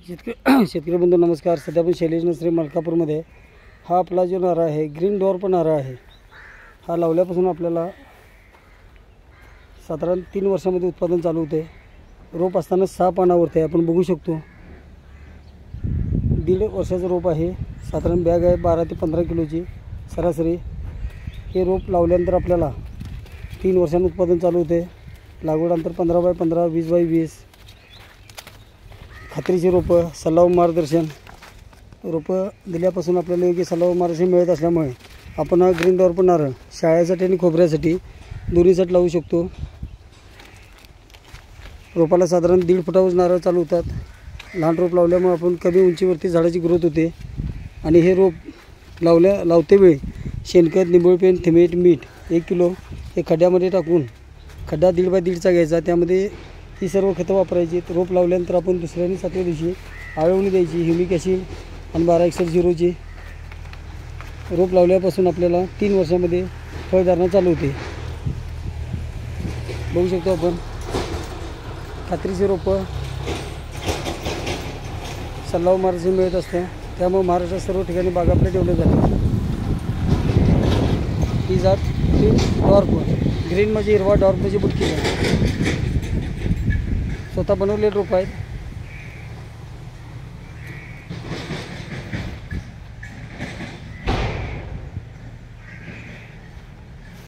शेतकरी बंधू नमस्कार. सध्या आपण शैलेश नर्सरी मलकापूरमध्ये. हा आपला जो नारळ आहे ग्रीन डॉर्फ नारळ आहे. हा लावल्यापासून आपल्याला साधारण 3 वर्षामध्ये उत्पादन चालू होते. रोप असताना 6 पानावरती आपण बघू शकतो. 1.5 वर्षाचं रोप आहे. साधारण बॅग आहे 12 ते 15 किलोची सरासरी. हे रोप लावल्यानंतर आपल्याला 3 वर्षांनी उत्पादन चालू होते. लागवड अंतर 15 बाय 15, 20 बाय 20. खात्रीची रोपं, सल्ला मार्गदर्शन. रोपं दिल्यापासून आपल्याला योग्य सल्ला मार्गदर्शन मिळत असल्यामुळे आपण हा ग्रीन डॉर्फ नारळ शाळेसाठी आणि खोबऱ्यासाठी दोन्हीसाठी लावू शकतो. रोपाला साधारण 1.5 फुटावर नारळ चालू होतात. लहान रोप लावल्यामुळे आपण कमी उंचीवरती झाडाची ग्रोथ होते. आणि हे रोप लावते वेळी शेणखत, निंबोळी, थिमेट, मीठ 1 किलो हे खड्ड्यामध्ये टाकून खड्डा 1.5 बाय 1.5चा घ्यायचा. त्यामध्ये ही सर्व खतं वापरायची. रोप लावल्यानंतर आपण दुसऱ्या आणि 7व्या दिवशी आळवणी द्यायची. ह्युमिक ॲसिड आणि 12-61-0ची. रोप लावल्यापासून आपल्याला 3 वर्षामध्ये फळधारणा चालू होते. बघू शकतो आपण खात्रीची रोपं, सल्ला मार्गदर्शन मिळत असतं. त्यामुळे महाराष्ट्रात सर्व ठिकाणी बागा आपल्या ठेवल्या जातात. ही जात ग्रीन डॉर्फ. ग्रीन म्हणजे हिरवा, डॉर्फ म्हणजे बुटकी. स्वतः बनवलेले रोप आहेत.